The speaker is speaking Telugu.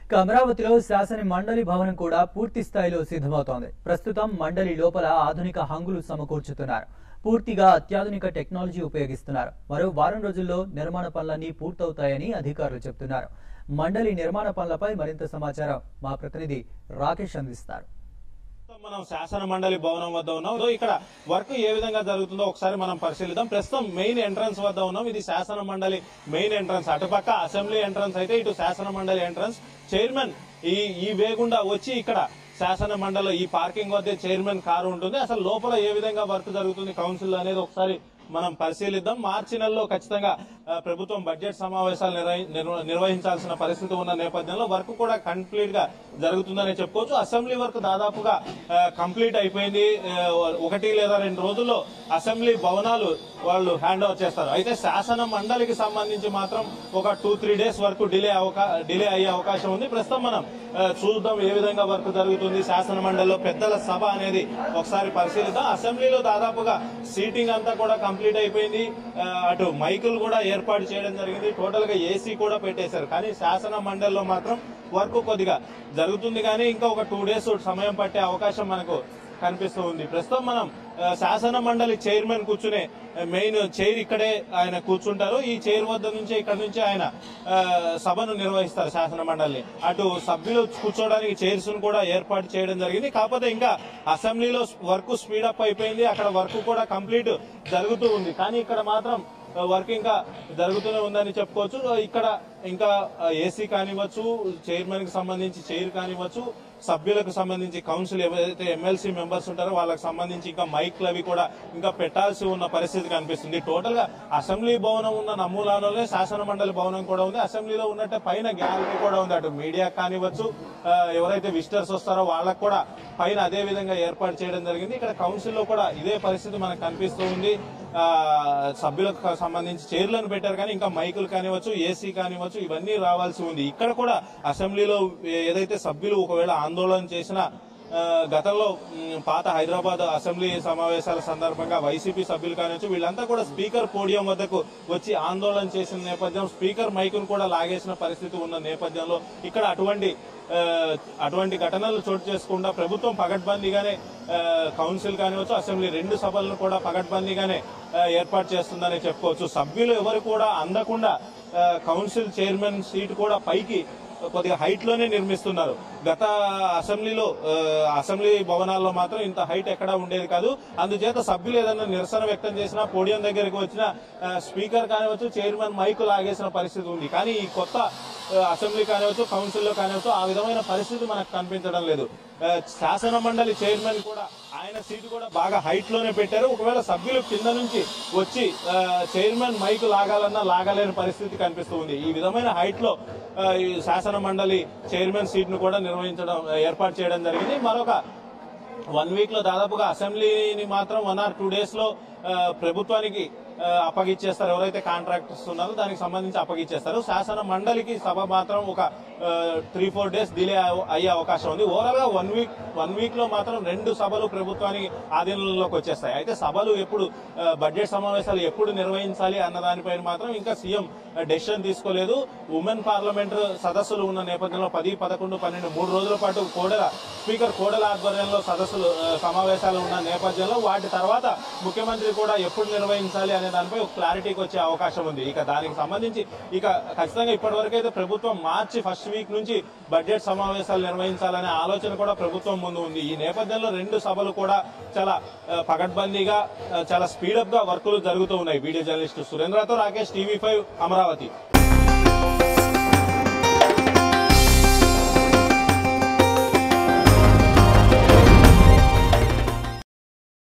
అమరావతిలో శాసన మండలి భవనం కూడా పూర్తి స్థాయిలో సిద్ధమవుతోంది. ప్రస్తుతం మండలి లోపల ఆధునిక హంగులు సమకూర్చుతున్నారు. పూర్తిగా అత్యాధునిక టెక్నాలజీ ఉపయోగిస్తున్నారు. మరో వారం రోజుల్లో నిర్మాణ పనులన్నీ పూర్తవుతాయని అధికారులు చెబుతున్నారు. మండలి నిర్మాణ పనులపై మరింత సమాచారం మా ప్రతినిధి రాకేష్ అందిస్తారు. మనం శాసన మండలి భవనం వద్ద ఉన్నాం. ఇక్కడ వర్క్ ఏ విధంగా జరుగుతుందో ఒకసారి మనం పరిశీలిద్దాం. ప్రస్తుతం మెయిన్ ఎంట్రన్స్ వద్ద ఉన్నాం. ఇది శాసన మండలి మెయిన్ ఎంట్రన్స్. అటుపక్క అసెంబ్లీ ఎంట్రన్స్ అయితే ఇటు శాసన మండలి ఎంట్రన్స్. చైర్మన్ ఈ వేగుండా వచ్చి ఇక్కడ శాసన మండలి ఈ పార్కింగ్ వద్ద చైర్మన్ కారు ఉంటుంది. అసలు లోపల ఏ విధంగా వర్క్ జరుగుతుంది కౌన్సిల్ అనేది ఒకసారి మనం పరిశీలిద్దాం. మార్చి నెలలో ఖచ్చితంగా ప్రభుత్వం బడ్జెట్ సమావేశాలు నిర్వహించాల్సిన పరిస్థితి ఉన్న నేపథ్యంలో వర్క్ కూడా కంప్లీట్ గా జరుగుతుందని చెప్పుకోవచ్చు. అసెంబ్లీ వర్క్ దాదాపుగా కంప్లీట్ అయిపోయింది. 1 లేదా 2 రోజుల్లో అసెంబ్లీ భవనాలు వాళ్ళు హ్యాండ్ ఓవర్ చేస్తారు. అయితే శాసన మండలికి సంబంధించి మాత్రం ఒక 2-3 డేస్ వరకు డిలే అయ్యే అవకాశం ఉంది. ప్రస్తుతం మనం చూద్దాం ఏ విధంగా వర్క్ జరుగుతుంది. శాసన మండలిలో పెద్దల సభ అనేది ఒకసారి పరిశీలిద్దాం. అసెంబ్లీలో దాదాపుగా సీటింగ్ అంతా కూడా కంప్లీట్ అయిపోయింది. అటు మైకులు కూడా ఏర్పాటు చేయడం జరిగింది. టోటల్ గా ఏసీ కూడా పెట్టేశారు. కానీ శాసన మండలిలో మాత్రం వర్క్ కొద్దిగా జరుగుతుంది. కానీ ఇంకా ఒక 2 డేస్ సమయం పట్టే అవకాశం మనకు కనిపిస్తూ ఉంది. ప్రస్తుతం మనం శాసన మండలి చైర్మన్ కూర్చునే మెయిన్ చైర్ ఇక్కడే ఆయన కూర్చుంటారు. ఈ చైర్ వద్ద నుంచి ఇక్కడ నుంచి ఆయన సభను నిర్వహిస్తారు శాసన మండలిని. అటు సభ్యులు కూర్చోవడానికి చైర్స్ కూడా ఏర్పాటు చేయడం జరిగింది. కాకపోతే ఇంకా అసెంబ్లీలో వర్క్ స్పీడప్ అయిపోయింది. అక్కడ వర్క్ కూడా కంప్లీట్ జరుగుతూ ఉంది. కానీ ఇక్కడ మాత్రం వర్క్ ఇంకా జరుగుతూనే ఉందని చెప్పుకోవచ్చు. ఇక్కడ ఇంకా ఏసీ కానివ్వచ్చు, చైర్మన్ కి సంబంధించి చైర్ కానివ్వచ్చు, సభ్యులకు సంబంధించి కౌన్సిల్ ఎవరైతే ఎమ్మెల్సీ మెంబర్స్ ఉంటారో వాళ్ళకి సంబంధించి ఇంకా మైక్లు అవి కూడా ఇంకా పెట్టాల్సి ఉన్న పరిస్థితి కనిపిస్తుంది. టోటల్ గా అసెంబ్లీ భవనం ఉన్న నమూనాలోనే శాసన మండలి భవనం కూడా ఉంది. అసెంబ్లీలో ఉన్నట్టే పైన గ్యాలరీ కూడా ఉంది. అటు మీడియా కానివ్వచ్చు, ఎవరైతే విజిటర్స్ వస్తారో వాళ్ళకు కూడా పైన అదే విధంగా ఏర్పాటు చేయడం జరిగింది. ఇక్కడ కౌన్సిల్ లో కూడా ఇదే పరిస్థితి మనకు కనిపిస్తూ ఉంది. సభ్యులకు సంబంధించి చైర్లను పెట్టారు. కానీ ఇంకా మైకులు కానివ్వచ్చు, ఏసీ కానివ్వచ్చు, ఇవన్నీ రావాల్సి ఉంది. ఇక్కడ కూడా అసెంబ్లీలో ఏదైతే సభ్యులు ఒకవేళ ఆందోళన చేసిన గతంలో పాత హైదరాబాద్ అసెంబ్లీ సమావేశాల సందర్భంగా వైసీపీ సభ్యులు కానివచ్చు వీళ్ళంతా కూడా స్పీకర్ పోడియం వద్దకు వచ్చి ఆందోళన చేసిన నేపథ్యం, స్పీకర్ మైకును కూడా లాగేసిన పరిస్థితి ఉన్న నేపథ్యంలో ఇక్కడ అటువంటి ఘటనలు చోటు చేసుకుండా ప్రభుత్వం పగడ్బందీగానే కౌన్సిల్ కానివచ్చు, అసెంబ్లీ 2 సభలను కూడా పగడ్బందీగానే ఏర్పాటు చేస్తుందని చెప్పుకోవచ్చు. సభ్యులు ఎవరు కూడా అందకుండా కౌన్సిల్ చైర్మన్ సీట్ కూడా పైకి కొద్దిగా హైట్ లోనే నిర్మిస్తున్నారు. గత అసెంబ్లీ భవనాల్లో మాత్రం ఇంత హైట్ ఎక్కడా ఉండేది కాదు. అందుచేత సభ్యులు ఏదైనా నిరసన వ్యక్తం చేసినా పోడియం దగ్గరికి వచ్చిన స్పీకర్ కానివచ్చు, చైర్మన్ మైకు లాగేసిన పరిస్థితి ఉంది. కానీ ఈ కొత్త అసెంబ్లీ కానివచ్చు, కౌన్సిల్లో కానివచ్చు ఆ విధమైన పరిస్థితి మనకు కనిపించడం లేదు. శాసన మండలి చైర్మన్ కూడా ఆయన సీటు కూడా బాగా హైట్ లోనే పెట్టారు. ఒకవేళ సభ్యులు కింద నుంచి వచ్చి చైర్మన్ మైకు లాగాలన్నా లాగలేని పరిస్థితి కనిపిస్తూ ఉంది. ఈ విధమైన హైట్ లో ఈ శాసన మండలి చైర్మన్ సీట్ ను కూడా ఏర్పాటు చేయడం జరిగింది. మరొక 1 వీక్ లో దాదాపుగా అసెంబ్లీని మాత్రం 1 or 2 డేస్ లో ప్రభుత్వానికి అప్పగిచ్చేస్తారు. ఎవరైతే కాంట్రాక్టర్స్ ఉన్నారో దానికి సంబంధించి అప్పగిచ్చేస్తారు. శాసన మండలికి సభ మాత్రం ఒక 3-4 డేస్ డిలే అయ్యే అవకాశం ఉంది. ఓవరాల్ గా 1 వీక్ లో మాత్రం 2 సభలు ప్రభుత్వానికి ఆధీనంలోకి వచ్చేస్తాయి. అయితే సభలు ఎప్పుడు బడ్జెట్ సమావేశాలు ఎప్పుడు నిర్వహించాలి అన్న దానిపైన మాత్రం ఇంకా సీఎం డెసిషన్ తీసుకోలేదు. ఉమెన్ పార్లమెంట్ సదస్సులు ఉన్న నేపథ్యంలో 10, 11, 12 3 రోజుల పాటు స్పీకర్ కోడెల ఆధ్వర్యంలో సమావేశాలు ఉన్న నేపథ్యంలో వాటి తర్వాత ముఖ్యమంత్రి కూడా ఎప్పుడు నిర్వహించాలి అనే దానిపై ఒక క్లారిటీకి వచ్చే అవకాశం ఉంది. ఇక దానికి సంబంధించి ఖచ్చితంగా ఇప్పటివరకు అయితే ప్రభుత్వం మార్చి 1st వీక్ నుంచి బడ్జెట్ సమావేశాలు నిర్వహించాలనే ఆలోచన కూడా ప్రభుత్వం ముందు ఉంది. ఈ నేపథ్యంలో 2 సభలు కూడా చాలా పకడ్బందీగా చాలా స్పీడప్ గా వర్కులు జరుగుతూ ఉన్నాయి. వీడియో జర్నలిస్ట్ సురేంద్రతో రాకేష్, TV5 అమరావతి.